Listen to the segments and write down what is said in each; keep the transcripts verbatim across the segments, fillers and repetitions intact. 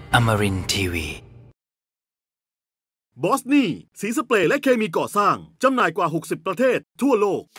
Amarin ที วีบอสนี่สีสเปรย์และเคมีก่อสร้างจำหน่ายกว่าหกสิบประเทศทั่วโลก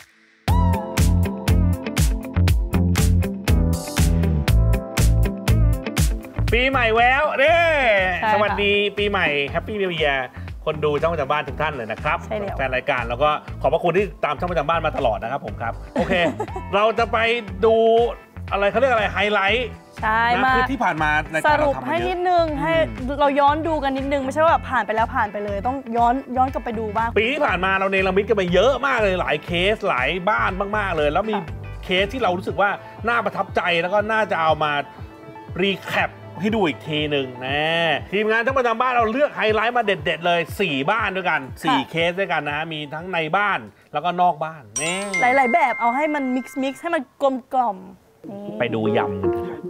ปีใหม่แววเด้สวัสดีปีใหม่แฮปปี้นิวเยียร์คนดูช่องประจำบ้านทุกท่านเลยนะครับแฟนรายการแล้วก็ขอบพระคุณที่ตามช่องประจำบ้านมาตลอดนะครับผมครับโอเค เราจะไปดูอะไรเขาเรียกอะไรไฮไลท์ใช่มาที่ผ่านมาสรุปให้นิดนึงให้เราย้อนดูกันนิดนึงไม่ใช่ว่าผ่านไปแล้วผ่านไปเลยต้องย้อนย้อนกลับไปดูบ้างปีที่ผ่านมาเราเนรมิตกันไปเยอะมากเลยหลายเคสหลายบ้านมากๆเลยแล้วมีเคสที่เรารู้สึกว่าน่าประทับใจแล้วก็น่าจะเอามารีแคปให้ดูอีกทีหนึ่งนะทีมงานทั้งประจำบ้านเราเลือกไฮไลท์มาเด็ดๆเลยสี่บ้านด้วยกันสี่เคสด้วยกันนะมีทั้งในบ้านแล้วก็นอกบ้านนี่หลายๆแบบเอาให้มันมิกซ์มิกซ์ให้มันกลมกล่อมไปดูยำกันค่ะ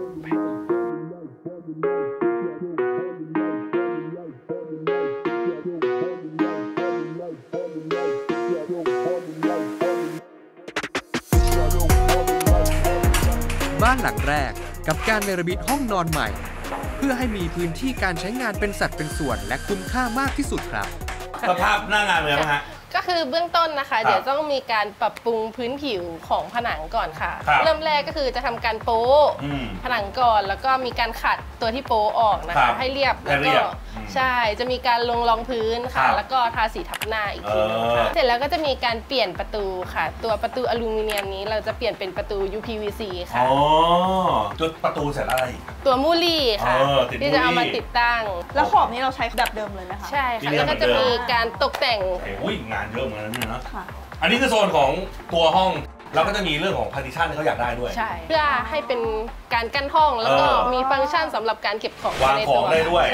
บ้านหลังแรกกับการเนรมิตห้องนอนใหม่เพื่อให้มีพื้นที่การใช้งานเป็นสัดเป็นส่วนและคุ้มค่ามากที่สุดครับสภาพหน้างานเลยไหมฮะก็คือเบื้องต้นนะคะเดี๋ยวต้องมีการปรับปรุงพื้นผิวของผนังก่อนค่ะเริ่มแรกก็คือจะทำการโป๊ผนังก่อนแล้วก็มีการขัดตัวที่โป๊ออกนะคะให้เรียบแล้วก็ใช่จะมีการลงรองพื้นค่ะแล้วก็ทาสีทับหน้าอีกทีนึงค่ะเสร็จแล้วก็จะมีการเปลี่ยนประตูค่ะตัวประตูอลูมิเนียมนี้เราจะเปลี่ยนเป็นประตู ยู พี วี ซี ค่ะอ๋อจุดประตูเสร็จอะไรตัวมูลี่ค่ะที่จะเอามาติดตั้งแล้วขอบนี้เราใช้แบบเดิมเลยไหมคะใช่ค่ะแล้วก็จะมีการตกแต่งอุ้ยงานเยอะเหมือนกันนะอันนี้คือโซนของตัวห้องแล้วก็จะมีเรื่องของพาร์ติชันที่เขาอยากได้ด้วยใช่เพื่อให้เป็นการกั้นห้องแล้วก็มีฟังก์ชันสำหรับการเก็บของวางของได้ด้วย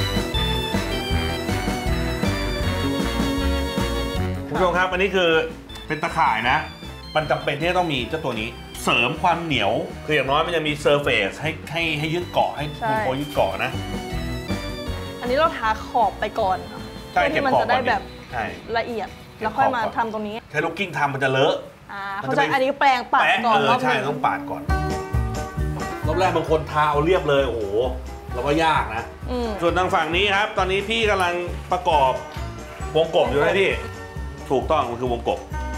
คุณผู้ชมครับอันนี้คือเป็นตะข่ายนะมันจำเป็นที่จะต้องมีเจ้าตัวนี้เสริมความเหนียวคืออย่างน้อยมันจะมีเซอร์เฟซให้ให้ให้ยึดเกาะให้คุณโคยึดเกาะนะอันนี้เราทาขอบไปก่อนเพื่อที่มันจะได้แบบละเอียดแล้วค่อยมาทำตรงนี้ใช้ลูกกิ้งทำมันจะเลอะอ่าเขาจะอันนี้แปรงปัดก่อนรอบใช่ต้องปาดก่อนรอบแรกบางคนทาเอาเรียบเลยโอ้โหแล้วก็ยากนะส่วนทางฝั่งนี้ครับตอนนี้พี่กำลังประกอบวงกบอยู่นะพี่ถูกต้องมันคือวงกบ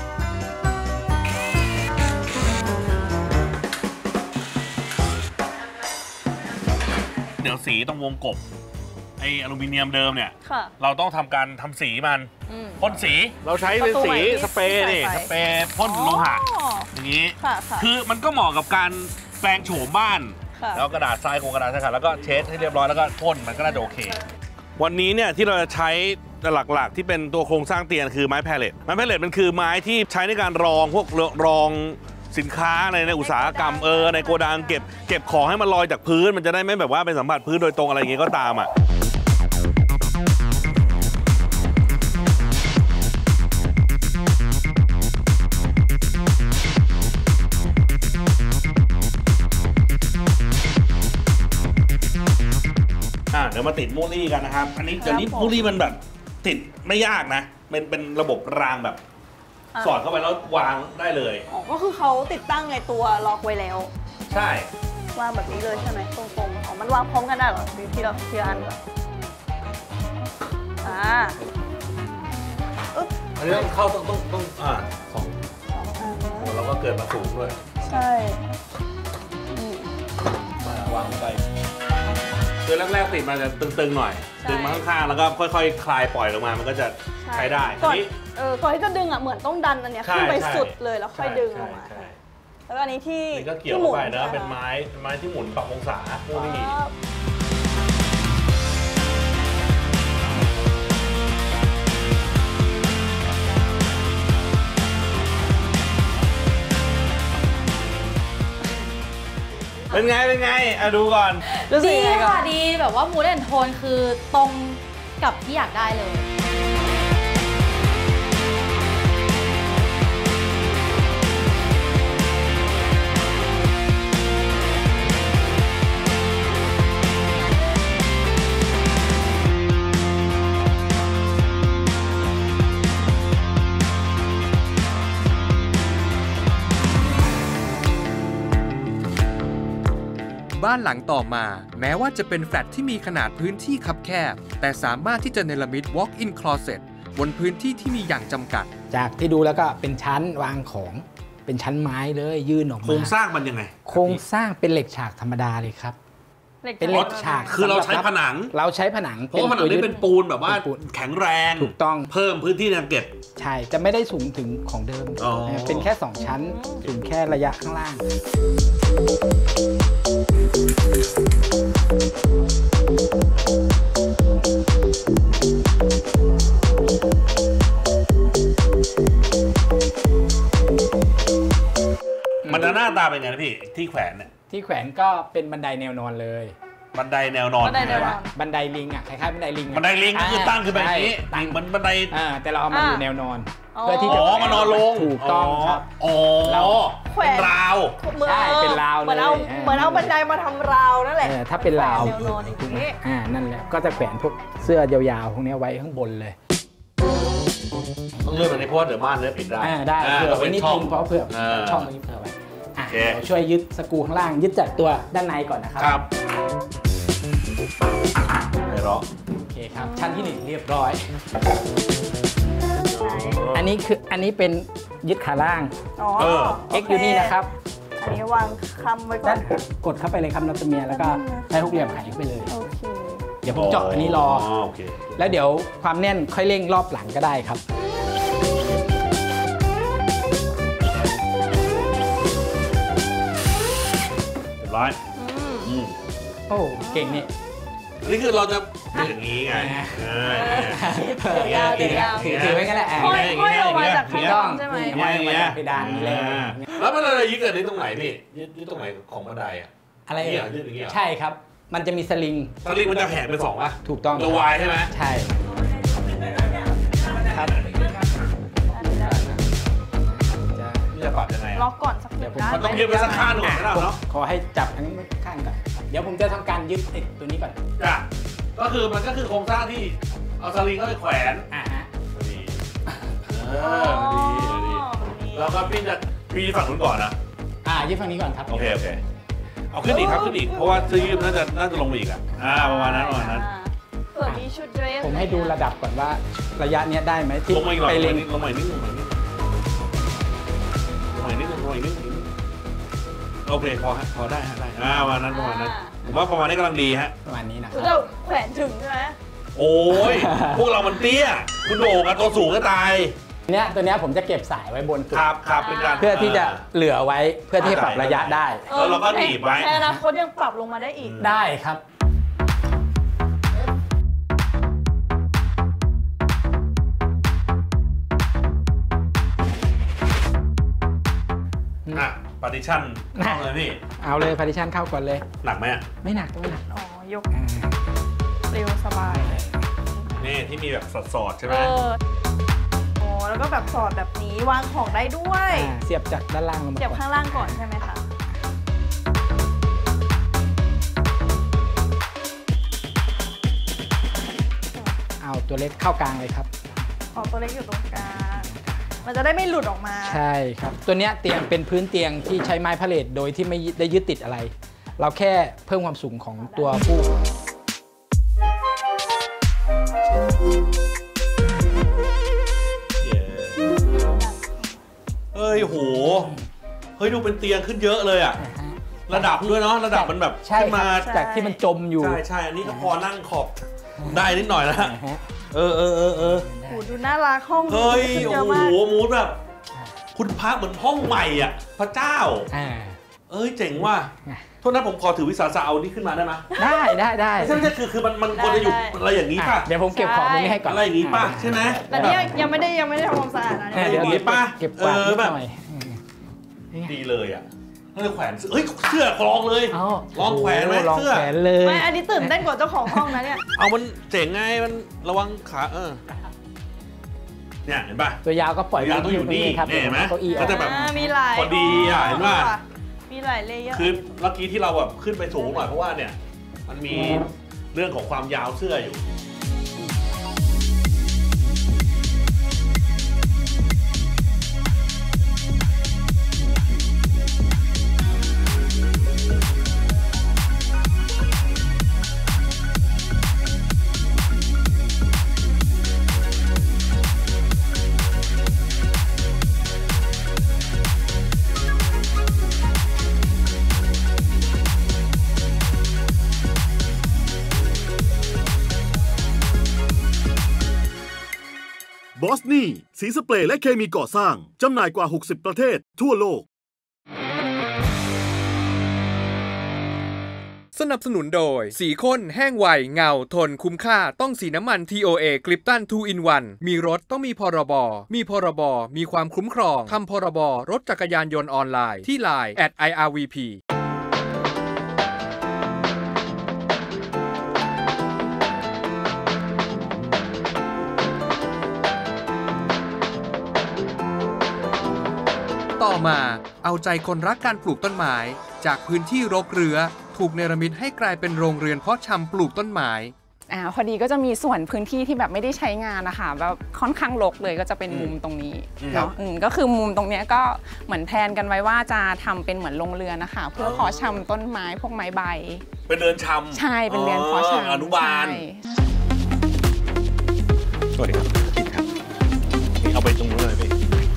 เดี๋ยวสีตรงวงกบไออลูมิเนียมเดิมเนี่ยเราต้องทำการทำสีมันพ่นสีเราใช้เป็นสีสเปรย์นี่สเปรย์พ่นโลหะอย่างนี้คือมันก็เหมาะกับการแปลงโฉมบ้านแล้วกระดาษทรายคงกระดาษทรายแล้วก็เช็ดให้เรียบร้อยแล้วก็พ่นมันก็น่าจะโอเควันนี้เนี่ยที่เราจะใช้หลักๆที่เป็นตัวโครงสร้างเตียงคือไม้แพลเลตไม้แพลเลตมันคือไม้ที่ใช้ในการรองพวกรองสินค้าในในอุตสาหกรรมเออในโกดังเก็บเก็บของให้มันลอยจากพื้นมันจะได้ไม่แบบว่าเป็นสัมผัสพื้นโดยตรงอะไรอย่างเงี้ยก็ตามอ่ะเดี๋ยวมาติดมูลี่กันนะครับอันนี้เดี๋ยวนี้มูลี่มันแบบติดไม่ยากนะเป็นเป็นระบบรางแบบสอดเข้าไปแล้ววางได้เลยอ๋อก็คือเขาติดตั้งในตัวล็อกไว้แล้วใช่วางแบบนี้เลยใช่ไหมตรงๆอ๋อมันวางพร้อมกันได้เหรอที่เราที่อันเหรออ่าอันนี้ต้องเข้าต้องต้องต้องอ่าสองแล้วก็เกิดมาสูงด้วยใช่วางไปคือแรกๆติดมาจะตึงๆหน่อยดึงมาข้างๆแล้วก็ค่อยๆคลายปล่อยลงมามันก็จะใช้ได้ก่อนเออก่อนที่จะดึงอ่ะเหมือนต้องดันอันเนี้ยขึ้นไปสุดเลยแล้วค่อยดึงออกมาแล้วอันนี้ที่ก็เกี่ยวไปนะเป็นไม้ไม้ที่หมุนปรับองศาพวกนี้เป็นไงเป็นไงอ่ะดูก่อนดีค่ะดีแบบว่ามูดแอนโทนคือตรงกับที่อยากได้เลยบ้านหลังต่อมาแม้ว่าจะเป็นแฟลตที่มีขนาดพื้นที่คับแคบแต่สามารถที่จะเนรมิต walk-in closet บนพื้นที่ที่มีอย่างจำกัดจากที่ดูแล้วก็เป็นชั้นวางของเป็นชั้นไม้เลยยื่นออกมาโครงสร้างมันยังไงโครงสร้างเป็นเหล็กฉากธรรมดาเลยครับเป็นเหล็กฉากคือเราใช้ผนังเราใช้ผนังเพราะผนังนี้เป็นปูนแบบว่าแข็งแรงถูกต้องเพิ่มพื้นที่ในการเก็บใช่จะไม่ได้สูงถึงของเดิมเป็นแค่สองชั้นสูงแค่ระยะข้างล่างมันหน้าตาเป็นไงนะพี่ที่แขวนเนี่ยที่แขวนก็เป็นบันไดแนวนอนเลยบันไดแนวนอนบันไดแนวนอนบันไดลิงอ่ะคล้ายๆบันไดลิงบันไดลิงก็คือตั้งคือแบบนี้ตั้งมันบันไดแต่เราเอามาอยู่แนวนอนเพื่อที่จะมานอนลงถูกต้องครับอ๋อเราเป็นราวใช่เป็นราวเลยเหมือนเอาเหมือนเอาบันไดมาทำราวนั่นแหละถ้าเป็นราวแนวนอนอย่างนี้อ่านั่นแหละก็จะแขวนพวกเสื้อยาวๆพวกนี้ไว้ข้างบนเลยต้องเลื่อนแบบนี้เพราะว่าเดี๋ยวม่านเลื่อนปิดได้ได้เผื่อไว้นิดนึงเพราะเผื่อช่องนี้เผื่อไว้ช่วยยึดสกรูข้างล่างยึดจากตัวด้านในก่อนนะครับครับไม่รอโอเคครับชั้นที่หนึ่งเรียบร้อยอันนี้คืออันนี้เป็นยึดขาล่างเออ X อยู่นี่นะครับอันนี้วางคำไว้ก่อนกดเข้าไปเลยคำนัตเมียแล้วก็ใช้หกเหลี่ยมไขไปเลยโอเคเดี๋ยวผมเจาะอันนี้รอแล้วเดี๋ยวความแน่นค่อยเร่งรอบหลังก็ได้ครับร้อยโอ้เก่งนี่นี่คือเราจะอย่างนี้ไงถือถือไว้กันแหละห้อยออกมาจากข้างนอกใช่ไหมห้อยมาจากเพดานนี้เลยแล้วมันอะไรยึดกันนี่ตรงไหนพี่ยึดตรงไหนของบันไดอะอะไรยึดอย่างนี้ใช่ครับมันจะมีสลิงสลิงมันจะแหกเป็นสองป่ะถูกต้องตัววายใช่ไหมใช่ครับจะปรับยังไงล็อกก่อนสักนิดมันต้องยึดไปสักข้างหนึ่งก่อนเนาะขอให้จับทั้งข้างก่อนเดี๋ยวผมจะทำการยึดไอ้ตัวนี้ก่อนจ้ะก็คือมันก็คือโครงสร้างที่เอาสลิงเข้าไปแขวนอ่าฮะดีเออดีดีแล้วก็พี่จะพี่ฝั่งนู้นก่อนนะอ่ายึดฝั่งนี้ก่อนครับโอเคโอเคเอาขึ้นอีกครับขึ้นอีกเพราะว่าจะยืดน่าจะน่าจะลงไปอีกอ่ะอ่าประมาณนั้นประมาณนั้นเผื่อมีชุดเดรสผมให้ดูระดับก่อนว่าระยะนี้ได้ไหมที่ไปเล็งลงมาอีกนิดลงมาอีกนิดลงมาอีกนิดลงมาอีกนิดโอเคพอฮะพอได้ฮะได้อ่าประมาณนั้นประมาณนั้นผมว่าประมาณนี้กำลังดีฮะประมาณนี้นะเราแขวนถึงใช่ไหมโอ้ยพวกเรามันเตี้ยคุณโด่กับตัวสูงก็ตายเนี้ยตัวเนี้ยผมจะเก็บสายไว้บนสุดครับครับเป็นการเพื่อที่จะเหลือไว้เพื่อที่ปรับระยะได้แล้วเราก็หนีบไว้ในอนาคตยังปรับลงมาได้อีกได้ครับอ่ะพาร์ติชั่นเข้าเลยพี่เอาเลยพาร์ติชั่นเข้าก่อนเลยหนักไหมอ่ะไม่หนักไม่หนักอ๋อยกเร็วสบายนี่ที่มีแบบสอดๆใช่ไหมอ๋อแล้วก็แบบสอดแบบนี้วางของได้ด้วยเสียบจากด้านล่างลงมาเสียบข้างล่างก่อนใช่ไหมคะเอาตัวเล็กเข้ากลางเลยครับอ๋อตัวเล็กอยู่ตรงกลางมันจะได้ไม่หลุดออกมาใช่ครับตัวเนี้ยเตียงเป็นพื้นเตียงที่ใช้ไม้พาเลทโดยที่ไม่ได้ยึดติดอะไรเราแค่เพิ่มความสูงของตัวผู้เฮ้ยโหเฮ้ยดูเป็นเตียงขึ้นเยอะเลยอ่ะระดับด้วยเนาะระดับมันแบบขึ้นมาจากที่มันจมอยู่ใช่ใช่อันนี้ก็พอนั่งขอบได้นิดหน่อยนะเออเออเออเออโหดูน่ารักห้องเฮ้ยโอ้โหมูดแบบคุณพระเหมือนห้องใหม่อ่ะพระเจ้าเอ้ยเจ๋งว่ะโทษนะผมขอถือวิสาสะเอานี่ขึ้นมาได้ไหมได้ได้ได้ใช่ใช่คือคือมันมันควรจะอยู่อะไรอย่างนี้ป่ะเดี๋ยวผมเก็บของนี้ให้ก่อนอะไรอย่างนี้ป่ะใช่ไหมแต่นี่ยังไม่ได้ยังไม่ได้ทำความสะอาดนะอย่างนี้ป่ะเก็บกวาดนิดหน่อยดีเลยอ่ะเฮ้ยแขวนเฮ้ยเสื้อลองเลยลองแขวนไหมเสื้อแขวนเลยไม่อันนี้ตื่นเต้นกว่าเจ้าของห้องนะเนี่ยเอามันเจ๋งไงมันระวังขาเออเนี่ยเห็นป่ะตัวยาวก็ปล่อยยาวต้องอยู่นี่เห็นไหมก็จะแบบมีหลายพอดีอ่ะเห็นป่ะมีหลายเลเยอร์คือเมื่อกี้ที่เราแบบขึ้นไปสูงหน่อยเพราะว่าเนี่ยมันมีเรื่องของความยาวเสื้ออยู่บอสนี่สีสเปรย์และเคมีก่อสร้างจำหน่ายกว่าหกสิบประเทศทั่วโลกสนับสนุนโดยสีข้นแห้งไวเงาทนคุ้มค่าต้องสีน้ำมัน ที โอ เอ กลิปตัน ทู อิน วัน มีรถต้องมีพรบมีพรบมีความคุ้มครองทำพรบรถจักรยานยนต์ออนไลน์ที่ ไลน์ แอท ไอ อาร์ วี พี ต่อมาเอาใจคนรักการปลูกต้นไม้จากพื้นที่รกเรื้อถูกเนรมิตให้กลายเป็นโรงเรือนเพาะชำปลูกต้นไม้อ่าพอดีก็จะมีส่วนพื้นที่ที่แบบไม่ได้ใช้งานนะคะแบบค่อนข้างรกเลยก็จะเป็นมุมตรงนี้เนาะก็คือมุมตรงนี้ก็เหมือนแพลนกันไว้ว่าจะทำเป็นเหมือนโรงเรือนนะคะเพื่อเพาะชำต้นไม้พวกไม้ใบเป็นเรือนชำใช่เป็นเรือนเพาะชำอนุบาลสวัสดีครับกินครับนี่เอาไปตรงนู้นเลยพี่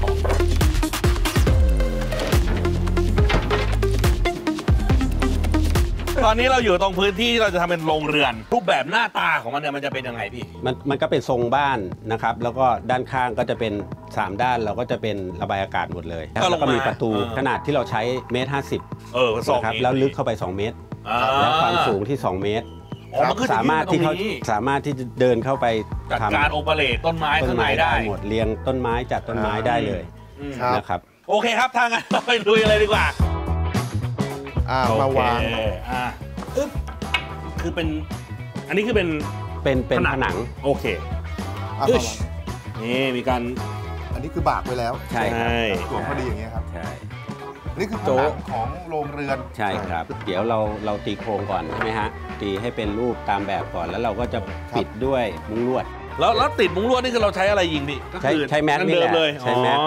ตอนนี้เราอยู่ตรงพื้นที่ที่เราจะทำเป็นโรงเรือนรูปแบบหน้าตาของมันเนี่ยมันจะเป็นยังไงพี่มันมันก็เป็นทรงบ้านนะครับแล้วก็ด้านข้างก็จะเป็นสามด้านเราก็จะเป็นระบายอากาศหมดเลยแล้วก็มีประตูขนาดที่เราใช้เมตรห้าสิบเออครับแล้วลึกเข้าไปสองเมตรแล้วความสูงที่สองเมตรสามารถที่เขาสามารถที่จะเดินเข้าไปจัดการโอเปเรตต้นไม้ข้างในได้หมดเรียงต้นไม้จัดต้นไม้ได้เลยนะครับโอเคครับทางนั้นเราไปลุยเลยดีกว่าอ่ามาวางอ่าคือเป็นอันนี้คือเป็นเป็นเป็นผนังโอเคนี่มีการอันนี้คือบากไว้แล้วใช่หลวมพอดีอย่างเงี้ยครับใช่นี่คือผนังของโรงเรือนใช่ครับเดี๋ยวเราเราตีโครงก่อนใช่ไหมฮะตีให้เป็นรูปตามแบบก่อนแล้วเราก็จะปิดด้วยมุ้งลวดแล้วแล้วติดมุ้งลวดนี่คือเราใช้อะไรยิงดิใช้ใช้แมสนี่แหละใช้แมส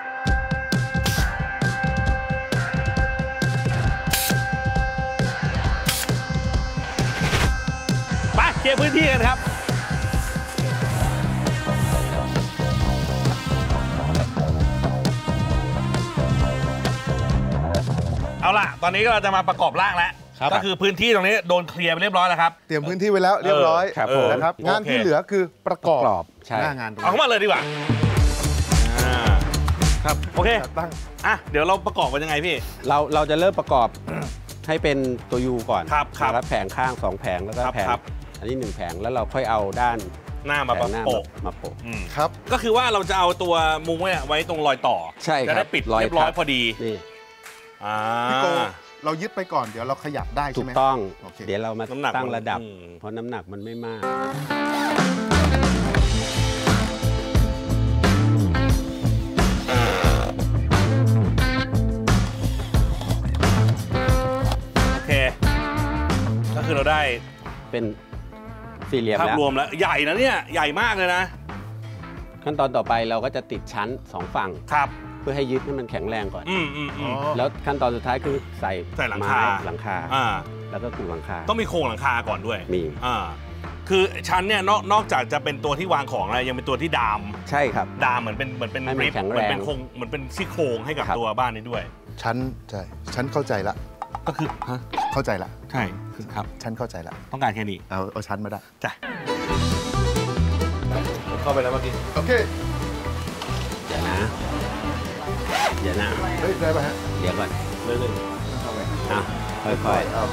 เคลียร์พื้นที่กันครับเอาล่ะตอนนี้เราจะมาประกอบร่างแล้วก็คือพื้นที่ตรงนี้โดนเคลียร์ไปเรียบร้อยแล้วครับเตรียมพื้นที่ไว้แล้วเรียบร้อยนะครับงานที่เหลือคือประกอบหน้างานเอาเข้ามาเลยดีกว่าครับโอเคตั้งอ่ะเดี๋ยวเราประกอบกันยังไงพี่เราเราจะเริ่มประกอบให้เป็นตัวยูก่อนครับครับแล้วแผงข้างสองแผงแล้วก็แผงอันนี้หนึ่งแผงแล้วเราค่อยเอาด้านหน้ามาโปะมาโปะครับก็คือว่าเราจะเอาตัวมุ้งไว้ไว้ตรงรอยต่อใช่จะได้ปิดเรียบร้อยพอดีนี่พี่โกเรายึดไปก่อนเดี๋ยวเราขยับได้ใช่ไหมถูกต้องเดี๋ยวเรามาตั้งระดับเพราะน้ำหนักมันไม่มากโอเคก็คือเราได้เป็นสี่เหลี่ยมภาพรวมแล้วใหญ่นะเนี่ยใหญ่มากเลยนะขั้นตอนต่อไปเราก็จะติดชั้นสองฝั่งครับเพื่อให้ยึดให้มันแข็งแรงก่อนอืมอืมแล้วขั้นตอนสุดท้ายคือใส่ใส่หลังคาหลังคาแล้วก็กูหลังคาต้องมีโครงหลังคาก่อนด้วยมีอ่าคือชั้นเนี่ยนอกนอกจากจะเป็นตัวที่วางของแล้วยังเป็นตัวที่ดามใช่ครับดามเหมือนเป็นเหมือนเป็นริบเหมือนเป็นโครงเหมือนเป็นซี่โครงให้กับตัวบ้านนี้ด้วยชั้นใช่ชั้นเข้าใจละก็คือเข้าใจละใช่ครับฉันเข้าใจละต้องการแค่นี้เอาเอาชั้นมาได้จ้ะเข้าไปแล้วเมื่อกี้โอเคเดี๋ยวนะเดี๋ยวนะเฮ้ยได้ป่ะฮะเดี๋ยวก่อนเรื่อยๆเข้าไปอ่ะค่อยๆโอเค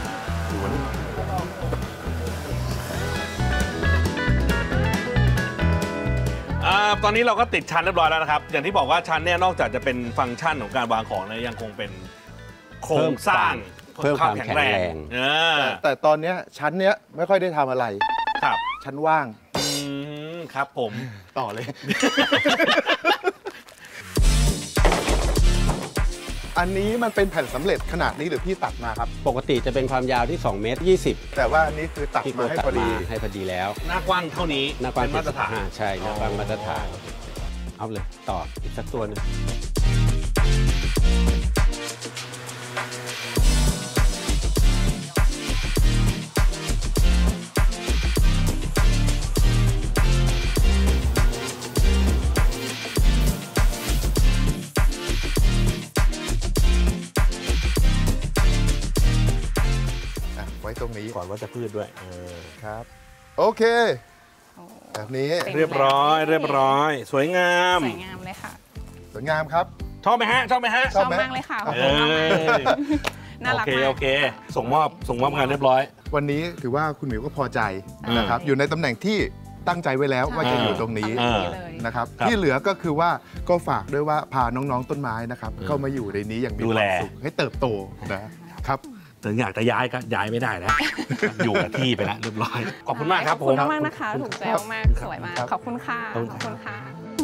ตอนนี้เราก็ติดชั้นเรียบร้อยแล้วนะครับอย่างที่บอกว่าชั้นเนี่ยนอกจากจะเป็นฟังก์ชันของการวางของแล้วยังคงเป็นโครงสร้างเพิ่มความแข็งแรงแต่ตอนนี้ชั้นเนี้ยไม่ค่อยได้ทำอะไรครับชั้นว่างครับผมต่อเลยอันนี้มันเป็นแผ่นสำเร็จขนาดนี้หรือพี่ตัดมาครับปกติจะเป็นความยาวที่สองเมตรยี่สิบแต่ว่าอันนี้คือตัดมาให้พอดีให้พอดีแล้วหน้ากว้างเท่านี้หน้ากว้างมาตรฐานใช่หน้ากว้างมาตรฐานเอาเลยต่ออีกสักตัวนึงไว้ตรงนี้ก่อนว่าจะพืชด้วยครับโอเคแบบนี้เรียบร้อยเรียบร้อยสวยงามสวยงามเลยค่ะสวยงามครับชอบไหมฮะชอบไหมฮะชอบมากเลยค่ะขอบคุณมากน่ารักมากโอเคส่งมอบส่งมอบงานเรียบร้อยวันนี้ถือว่าคุณหมิวก็พอใจนะครับอยู่ในตำแหน่งที่ตั้งใจไว้แล้วว่าจะอยู่ตรงนี้นะครับที่เหลือก็คือว่าก็ฝากด้วยว่าพาน้องๆต้นไม้นะครับเข้ามาอยู่ในนี้อย่างมีความสุขให้เติบโตนะครับถึงอยากจะย้ายก็ย้ายไม่ได้แล้วอยู่กับที่ไปแล้วเรียบร้อยขอบคุณมากครับขอบคุณมากนะคะถูกใจมากสวยมากขอบคุณค่ะขอบคุณค่ะ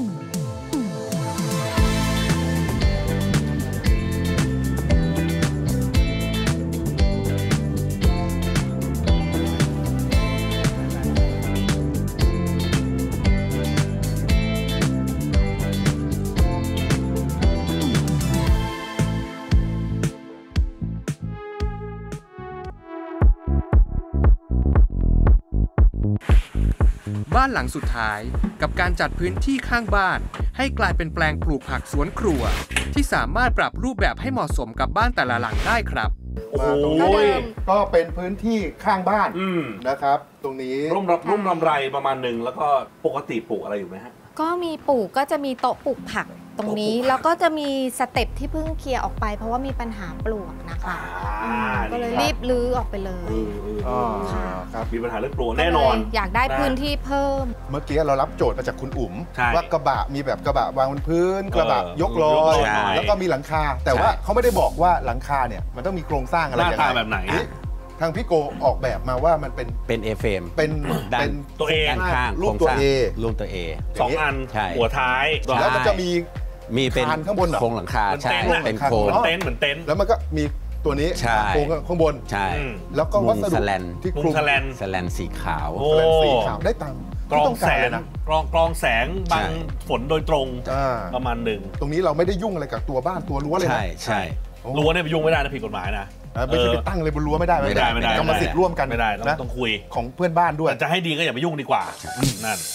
บ้านหลังสุดท้ายกับการจัดพื้นที่ข้างบ้านให้กลายเป็นแปลงปลูกผักสวนครัวที่สามารถปรับรูปแบบให้เหมาะสมกับบ้านแต่ละหลังได้ครับมาตรงนี้ก็เป็นพื้นที่ข้างบ้านนะครับตรงนี้ร่มรับร่มรำไรประมาณหนึ่งแล้วก็ปกติปลูกอะไรอยู่ไหมฮะก็มีปลูกก็จะมีโต๊ะปลูกผักตรงนี้แล้วก็จะมีสเต็ปที่เพิ่งเคลียร์ออกไปเพราะว่ามีปัญหาปลวกนะคะก็เลยรีบรื้อออกไปเลยครับมีปัญหาเรื่องปลวกแน่นอนอยากได้พื้นที่เพิ่มเมื่อกี้เรารับโจทย์มาจากคุณอุ๋มว่ากระบะมีแบบกระบะวางบนพื้นกระบะยกลอยแล้วก็มีหลังคาแต่ว่าเขาไม่ได้บอกว่าหลังคาเนี่ยมันต้องมีโครงสร้างอะไรอย่างไรแบบไหนทางพี่โกออกแบบมาว่ามันเป็นเป็นเอเฟมเป็นเป็นตัวเองข้างรูปตัวเอรูปตัวเอสองอันหัวท้ายแล้วมันจะมีมีเป็นข้างบนโครงหลังคาใช่เป็นโครงเต็นท์เหมือนเต็นท์แล้วมันก็มีตัวนี้โครงข้างบนใช่แล้วก็วัสดุที่คลุมแสลนสีขาวแสลนสีขาวได้ตังค์กรองแสงกรองกรองแสงบังฝนโดยตรงประมาณหนึ่งตรงนี้เราไม่ได้ยุ่งอะไรกับตัวบ้านตัวรั้วเลยนะใช่ใช่รั้วเนี่ยไปยุ่งไม่ได้นะผิดกฎหมายนะไม่ใช่ไปตั้งเลยบนรั้วไม่ได้ไม่ได้ไม่ได้กรรมสิทธิ์ร่วมกันไม่ได้เราต้องคุยของเพื่อนบ้านด้วยจะให้ดีก็อย่าไปยุ่งดีกว่านั่น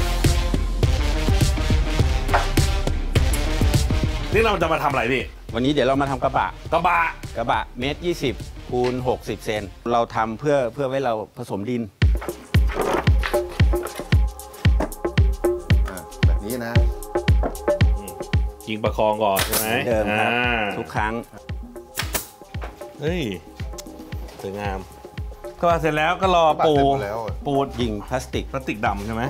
นี่เราจะมาทำอะไรพี่วันนี้เดี๋ยวเรามาทำกระบะกระบะกระบะเมตรยี่สิบคูณหกสิบเซนเราทำเพื่อเพื่อไว้เราผสมดินแบบนี้นะยิงประคองก่อนใช่ไหมเดิมครับทุกครั้งเฮ้ยสวยงามก็เสร็จแล้วก็รอปูปูยิงพลาสติกพลาสติกดำใช่ไหม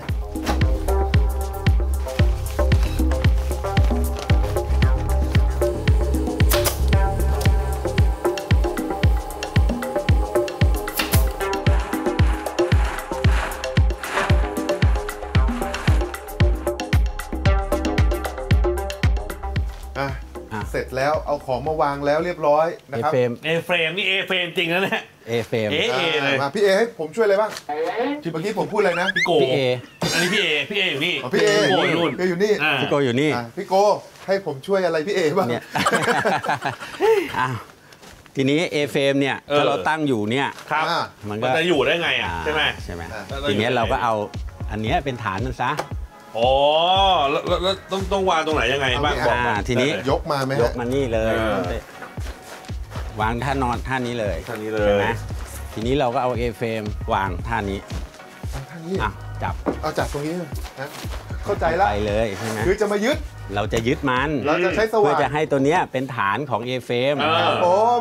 เสร็จแล้วเอาของมาวางแล้วเรียบร้อยนะครับเอเฟรมเอเฟรมนี่เอเฟรมจริงนะเนี่ยเอเฟรมเอเอเลยมาพี่เอให้ผมช่วยอะไรบ้างที่เมื่อกี้ผมพูดอะไรนะพี่โกพี่เออันนี้พี่เอพี่เออยู่นี่พี่เออยู่นู่นพี่อยู่นี่พี่โกอยู่นี่พี่โกให้ผมช่วยอะไรพี่เอบ้างเนี่ยทีนี้เอเฟรมเนี่ยถ้าเราตั้งอยู่เนี่ยมันก็จะอยู่ได้ไงอ่ะใช่ไหมใช่ไหมทีนี้เราก็เอาอันนี้เป็นฐานมันซะอ๋อแล้วต้องต้องวางตรงไหนยังไงบ้างบอกมาทีนี้ยกมาไหมยกมานี่เลยวางท่านอนท่านี้เลยท่านี้เลยนะทีนี้เราก็เอาเอเฟรมวางท่านี้ท่านี้อ่ะจับเอาจับตรงนี้นะเข้าใจแล้วไปเลยใช่ไหมคือจะมายึดเราจะยึดมันเราจะใช้สว่านเพื่อจะให้ตัวเนี้ยเป็นฐานของเอเฟรมครับผม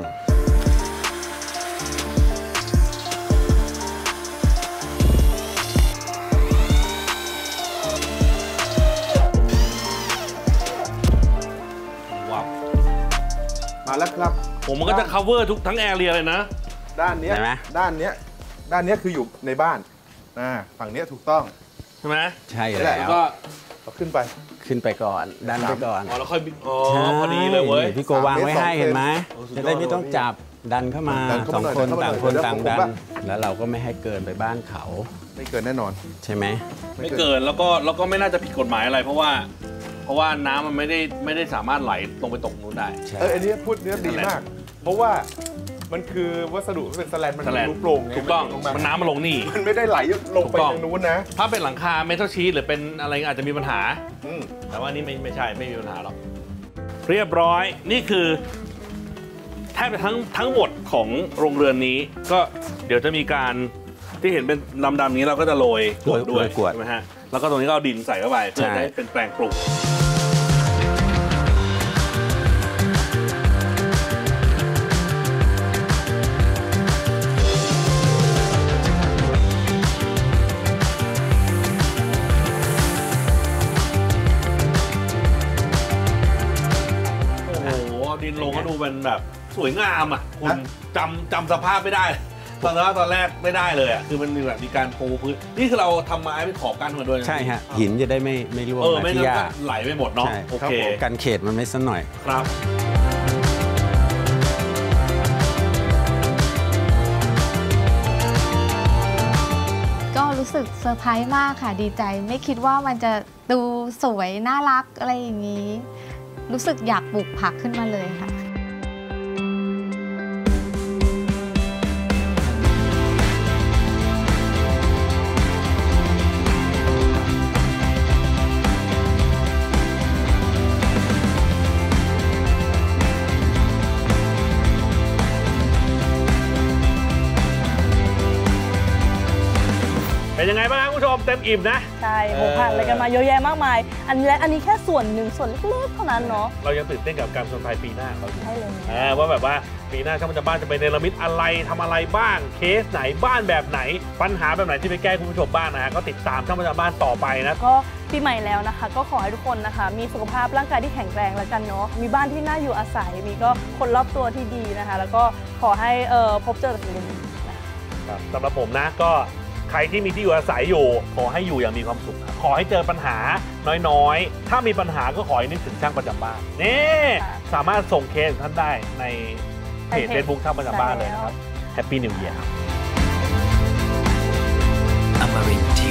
มาแล้วครับผมมันก็จะ cover ทุกทั้งแอเรียเลยนะด้านนี้ด้านนี้ด้านนี้คืออยู่ในบ้านอ่าฝั่งนี้ถูกต้องใช่ไหมใช่แล้วก็ขึ้นไปขึ้นไปก่อนดันไปก่อนอ๋อแล้วค่อยอ๋อพอดีเลยเว้ยพี่โกวางไว้ให้เห็นไหมจะได้ไม่ต้องจับดันเข้ามาสองคนต่างคนต่างดันแล้วเราก็ไม่ให้เกินไปบ้านเขาไม่เกินแน่นอนใช่ไหมไม่เกินแล้วก็แล้วก็ไม่น่าจะผิดกฎหมายอะไรเพราะว่าเพราะว่าน้ำมันไม่ได้ไม่ได้สามารถไหลลงไปตกนู้นได้เอออันนี้พูดเนื้อดีมากเพราะว่ามันคือวัสดุเป็นแสลนมันรูปโปร่งถูกต้องมันน้ำมันลงนี่มันไม่ได้ไหลลงไปทางนู้นนะถ้าเป็นหลังคาเมทัลชีทหรือเป็นอะไรอาจจะมีปัญหาแต่ว่านี่ไม่ไม่ใช่ไม่มีปัญหาหรอกเรียบร้อยนี่คือแทบจะทั้งทั้งหมดของโรงเรือนนี้ก็เดี๋ยวจะมีการที่เห็นเป็นดำๆนี้เราก็จะโรยกรวดด้วยกรวดใช่ไหมฮะแล้วก็ตรงนี้ก็เอาดินใส่เข้าไปเพื่อให้เป็นแปลงปลูกดินลงก็ดูเป็นแบบสวยงามอ่ะคุณจำจำสภาพไม่ได้ตอนแรกตอนแรกไม่ได้เลยอ่ะคือมันมีแบบมีการปูพื้นนี่คือเราทำไม้ไปขอบกันมาด้วยใช่ฮะหินจะได้ไม่ไม่ร่วงเออไม่งั้นที่ยาก็ไหลไปหมดเนาะโอเคกันเขตมันไม่สักหน่อยครับก็รู้สึกเซอร์ไพรส์มากค่ะดีใจไม่คิดว่ามันจะดูสวยน่ารักอะไรอย่างนี้รู้สึกอยากปลูกผักขึ้นมาเลยค่ะเป็นยังไงบ้างครับคุณผู้ชมเต็มอิ่มนะใช่โหผ่านอะไรกันมาเยอะแยะมากมายอันนี้อันนี้แค่ส่วนหนึ่งส่วนเล็กๆเท่านั้นเนาะเรายังตื่นเต้นกับการผจญภัยปีหน้าเราใช่เลยว่าแบบว่าปีหน้าช่างจะบ้านจะไปเนรมิตอะไรทำอะไรบ้างเคสไหนบ้านแบบไหนปัญหาแบบไหนที่ไปแก้คุณผู้ชมบ้างนะฮะก็ติดตามช่างจะบ้านต่อไปนะก็ปีใหม่แล้วนะคะก็ขอให้ทุกคนนะคะมีสุขภาพร่างกายที่แข็งแรงแล้วกันเนาะมีบ้านที่น่าอยู่อาศัยมีก็คนรอบตัวที่ดีนะคะแล้วก็ขอให้เอ่อพบเจอกับสิ่งดีครับสำหรับผมนะก็ใครที่มีที่อยู่อาศัยอยู่ขอให้อยู่อย่างมีความสุขขอให้เจอปัญหาน้อยๆถ้ามีปัญหาก็ขอให้นึกถึงช่างประจำบ้านนี่สามารถส่งเคสท่านได้ในเพจ Facebook ช่างประจำบ้านเลยนะครับ Happy New Year ครับ Amarin